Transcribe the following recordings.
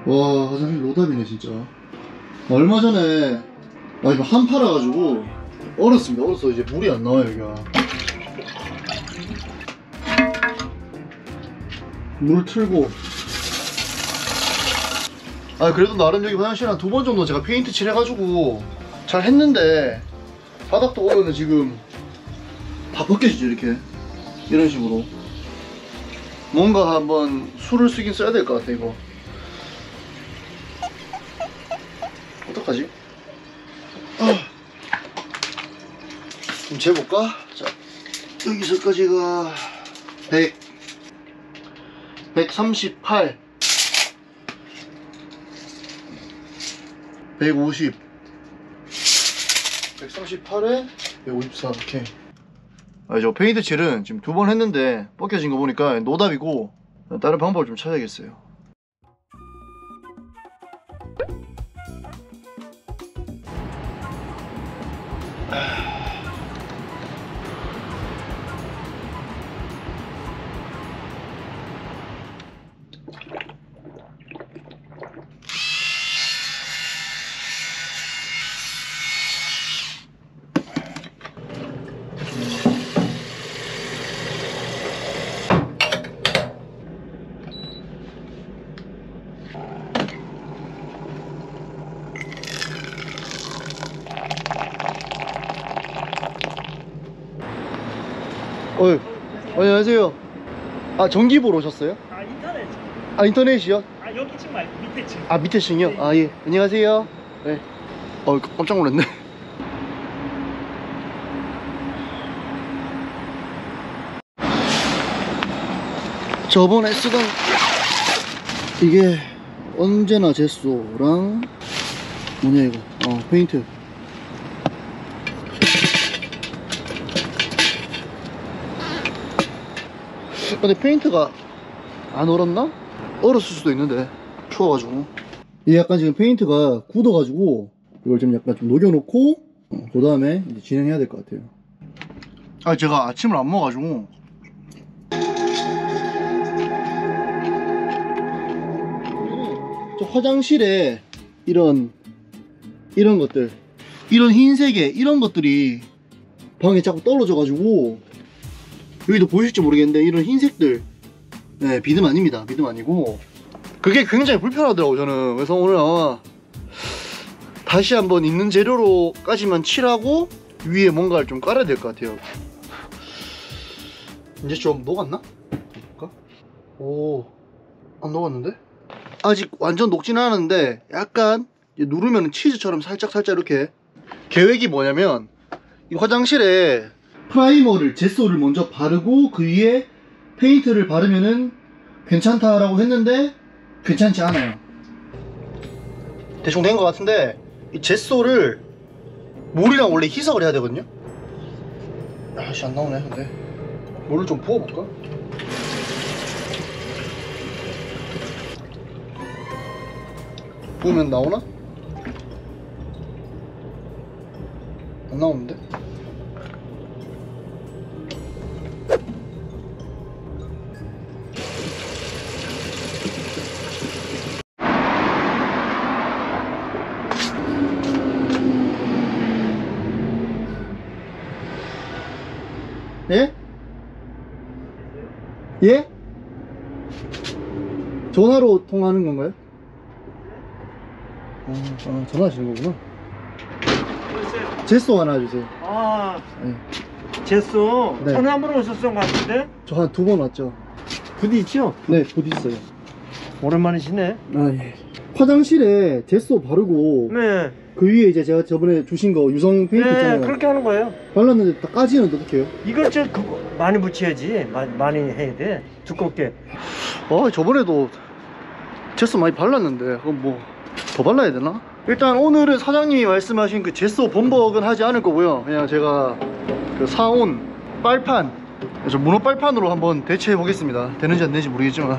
와, 화장실 노답이네 진짜. 얼마 전에 이거 한 팔아가지고 얼었습니다. 얼어서 이제 물이 안 나와요 여기가. 물 틀고. 그래도 나름 여기 화장실 한 2번 정도 제가 페인트 칠해가지고 잘 했는데, 바닥도 오면은 지금 다 벗겨지죠 이렇게. 이런 식으로. 뭔가 한번 수를 쓰긴 써야 될 것 같아 이거. 어떡하지? 좀 재볼까? 자, 여기서까지가 138 150 138에 154 이렇게. 저 페인트 칠은 지금 2번 했는데 벗겨진 거 보니까 노답이고 다른 방법을 좀 찾아야겠어요. 안녕하세요. 전기 보러 오셨어요? 인터넷. 인터넷이요? 여기 층 말고 밑에 층. 밑에 층이요? 네. 예. 안녕하세요. 네. 깜짝 놀랐네. 저번에 쓰던 이게 언제나 제소랑 뭐냐 이거 페인트. 근데 페인트가 안 얼었나? 얼었을 수도 있는데 추워가지고. 이게 약간 지금 페인트가 굳어가지고 이걸 좀 약간 좀 녹여놓고 그 다음에 이제 진행해야 될 것 같아요. 제가 아침을 안 먹어가지고. 저 화장실에 이런 것들, 이런 흰색의 이런 것들이 방에 자꾸 떨어져가지고, 여기도 보이실지 모르겠는데 이런 흰색들, 네, 비듬 아닙니다. 비듬 아니고. 그게 굉장히 불편하더라고 저는. 그래서 오늘 아마 다시 한번 있는 재료로까지만 칠하고 위에 뭔가를 좀 깔아야 될 것 같아요. 이제 좀 녹았나? 볼까? 오, 안 녹았는데? 아직 완전 녹지는 않았는데 약간 누르면 치즈처럼 살짝 이렇게. 계획이 뭐냐면 이 화장실에 프라이머를, 제소를 먼저 바르고 그 위에 페인트를 바르면은 괜찮다라고 했는데 괜찮지 않아요. 대충 된 것 같은데, 이 제소를 물이랑 원래 희석을 해야 되거든요. 아씨 안 나오네. 근데 물을 좀 부어볼까? 부으면 나오나? 안 나오는데? 예? 예? 전화로 통화하는 건가요? 전화하시는 거구나. 제소 하나 주세요. 네. 제소. 네. 전화 한번 오셨던 것 같은데? 저 한 2번 왔죠. 부디 있죠? 네, 곧 있어요. 오랜만이시네. 예. 화장실에 제소 바르고 네. 그 위에 이제 제가 저번에 주신 거 유성 페인트 있잖아요. 그렇게 하는 거예요. 발랐는데 다 까지는데 어떻게 해요? 이걸 그거 많이 붙여야지. 많이 해야 돼. 두껍게. 저번에도 제소 많이 발랐는데 그럼 뭐 더 발라야 되나? 일단 오늘은 사장님이 말씀하신 그 제소 범벅은 하지 않을 거고요. 그냥 제가 그 사온 빨판, 문어 빨판으로 한번 대체해 보겠습니다. 되는지 안 되는지 모르겠지만.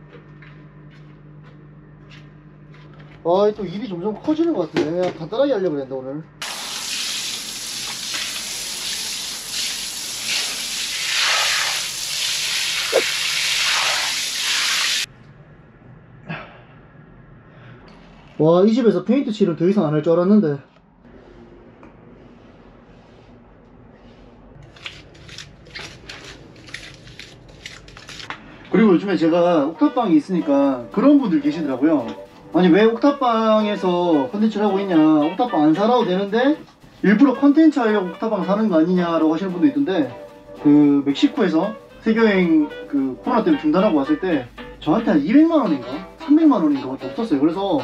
또 일이 점점 커지는 것 같은데 그냥 간단하게 하려고 했는데 오늘. 와, 이 집에서 페인트 칠은 더 이상 안 할 줄 알았는데. 그리고 요즘에 제가 옥탑방이 있으니까 그런 분들 계시더라고요. 아니, 왜 옥탑방에서 컨텐츠를 하고 있냐, 옥탑방 안 살아도 되는데 일부러 컨텐츠 하려고 옥탑방 사는 거 아니냐라고 하시는 분도 있던데, 그 멕시코에서 세계여행 그 코로나 때문에 중단하고 왔을 때 저한테 한 200만원인가 300만원인가 밖에 없었어요. 그래서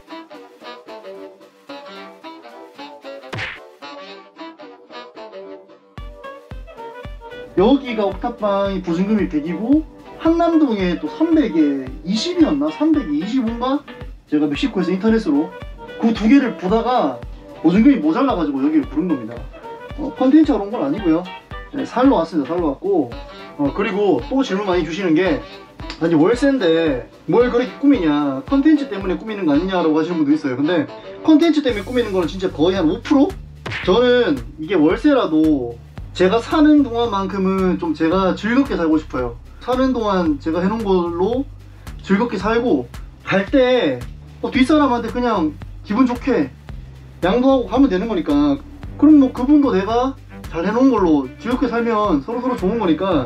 여기가 옥탑방이 보증금이 100이고 한남동에 또 300에 20이었나? 300에 25인가? 제가 멕시코에서 인터넷으로 그 두 개를 보다가 보증금이 모자라가지고 여기를 부른 겁니다. 컨텐츠로 온 건 아니고요. 네, 살러 왔습니다. 살러 왔고, 그리고 또 질문 많이 주시는 게, 아니 월세인데 뭘 그렇게 꾸미냐, 컨텐츠 때문에 꾸미는 거 아니냐라고 하시는 분도 있어요. 근데 컨텐츠 때문에 꾸미는 거는 진짜 거의 한 5%? 저는 이게 월세라도 제가 사는 동안만큼은 좀 제가 즐겁게 살고 싶어요. 사는 동안 제가 해놓은 걸로 즐겁게 살고, 갈 때 뒷사람한테 그냥 기분 좋게 양보하고 가면 되는 거니까. 그럼 뭐 그분도 내가 잘 해놓은 걸로 즐겁게 살면 서로서로 좋은 거니까.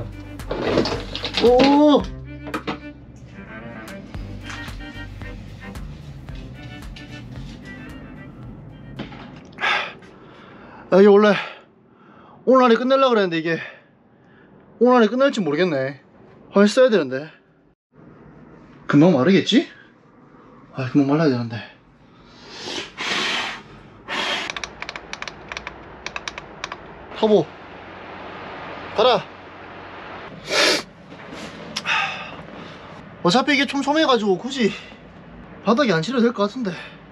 오! 이게 원래 오늘 안에 끝내려고 그랬는데 이게 오늘 안에 끝날지 모르겠네. 화면 써야 되는데. 금방 마르겠지? 금방 말라야 되는데. 터보 가라. 어차피 이게 촘촘해가지고 굳이 바닥에 안 칠해도 될 것 같은데.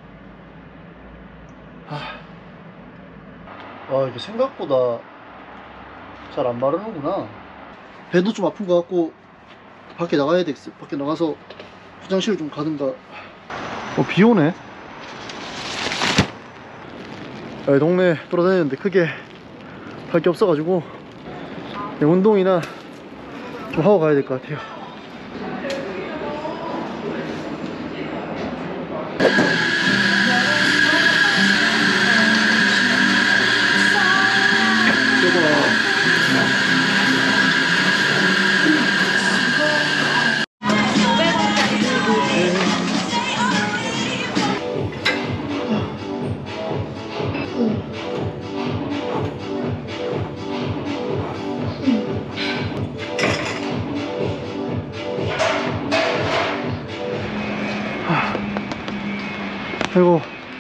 이게 생각보다 잘 안 마르는구나. 배도 좀 아픈 것 같고 밖에 나가야 되겠어. 밖에 나가서 화장실을 좀 가든가. 비 오네. 동네 돌아다니는데 크게 할 게 없어가지고 운동이나 좀 하고 가야 될 것 같아요. 아이고.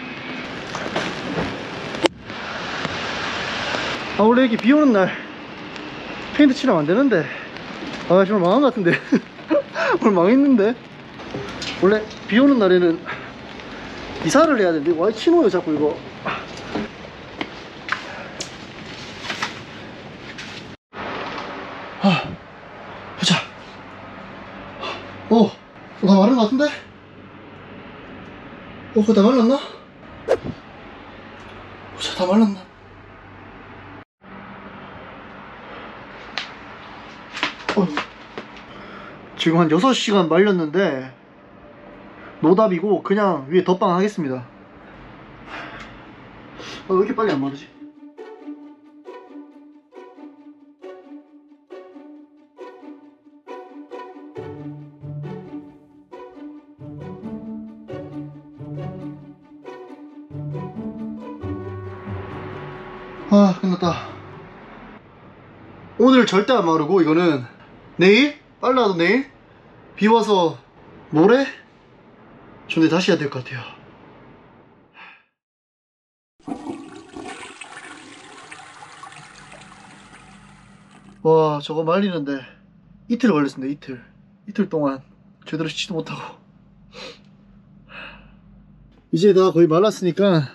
원래 이렇게 비 오는 날 페인트 칠하면 안 되는데. 정말 망한 것 같은데. 오늘 망했는데. 원래 비 오는 날에는 이사를 해야 되는데 와, 치노요 자꾸 이거. 보자. 다 마른 것 같은데? 그거 다 말랐나? 보자, 다 말랐나? 지금 한 6시간 말렸는데 노답이고 그냥 위에 덧방 하겠습니다. 왜 이렇게 빨리 안 마르지? 끝났다. 오늘 절대 안 마르고 이거는 내일? 빨라도 내일? 비 와서 모레? 근데 다시 해야 될 것 같아요. 와, 저거 말리는데 이틀 걸렸습니다. 이틀 동안 제대로 씻지도 못하고. 이제 다 거의 말랐으니까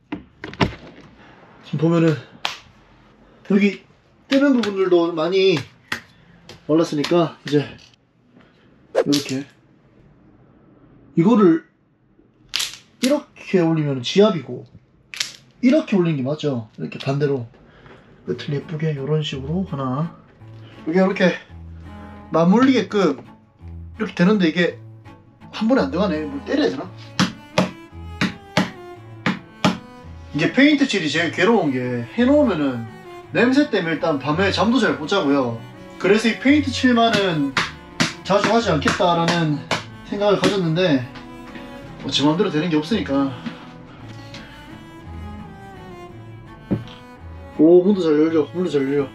지금 보면은 여기 떼는 부분들도 많이 말랐으니까 이제 이렇게 이거를 이렇게 올리면 지압이고 이렇게 올리는 게 맞죠? 이렇게 반대로 끝을 예쁘게 이런 식으로 하나, 이게 이렇게 맞물리게끔 이렇게 되는데 이게 한 번에 안 들어가네. 뭘 때려야 되나? 이게 페인트 칠이 제일 괴로운 게 해놓으면은 냄새 때문에 일단 밤에 잠도 잘 못 자고요. 그래서 이 페인트 칠만은 자주 하지 않겠다라는 생각을 가졌는데 뭐 제 맘대로 되는 게 없으니까. 오, 문도 잘 열려. 문도 잘 열려.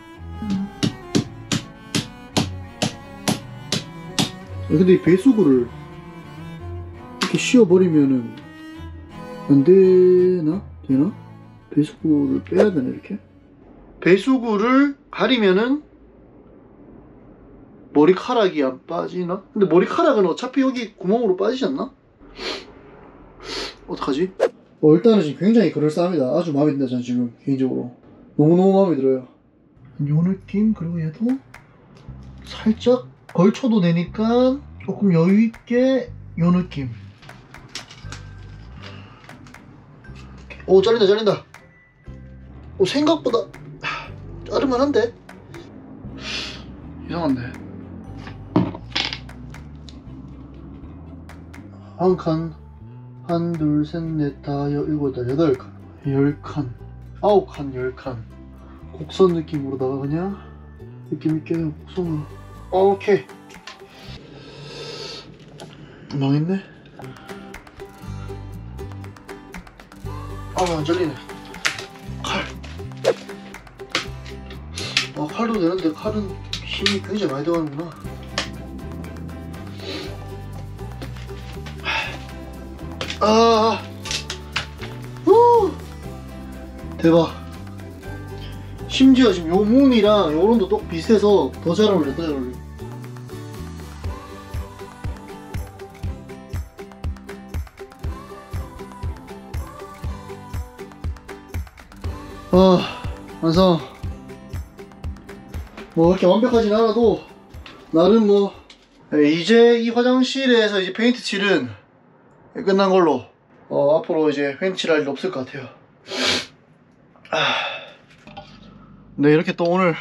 근데 이 배수구를 이렇게 씌워버리면은 안 되나? 되나? 배수구를 빼야 되나 이렇게? 배수구를 가리면은 머리카락이 안 빠지나? 근데 머리카락은 어차피 여기 구멍으로 빠지지 않나? 어떡하지? 일단은 지금 굉장히 그럴싸합니다. 아주 마음에 든다 전 지금 개인적으로 너무너무 마음에 들어요. 요 느낌. 그리고 얘도 살짝 걸쳐도 되니까 조금 여유있게 요 느낌. 오, 잘린다 잘린다. 오, 생각보다 자를만한데? 이상한데? 한 칸, 한, 둘, 셋, 넷, 다, 일곱, 여덟 칸, 10칸, 9칸, 10칸. 곡선 느낌으로다가 그냥 느낌 있게 그냥 곡선으로. 오케이. 망했네. 아, 안 잘리네. 칼. 칼도 되는데 칼은 힘이 굉장히 많이 들어가는구나. 대박. 심지어 지금 요 문이랑 요런도 똑 비슷해서 더 잘 어울려, 더 잘 어울려. 완성. 뭐 이렇게 완벽하진 않아도 나름 뭐 이제 이 화장실에서 이제 페인트 칠은 끝난 걸로 앞으로 이제 페인트 칠할 일 없을 것 같아요. 네, 이렇게 또 오늘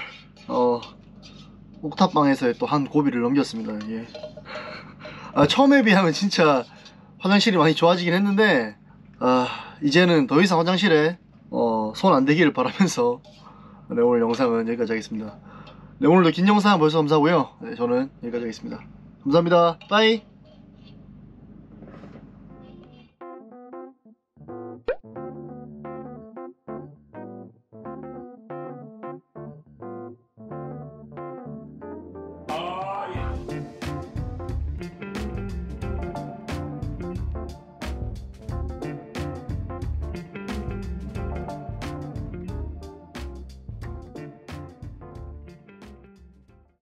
옥탑방에서 또 한 고비를 넘겼습니다. 예. 처음에 비하면 진짜 화장실이 많이 좋아지긴 했는데 이제는 더 이상 화장실에 손 안 대기를 바라면서 네, 오늘 영상은 여기까지 하겠습니다. 네, 오늘도 긴 영상 벌써 감사하고요. 네, 저는 여기까지 하겠습니다. 감사합니다. 빠이.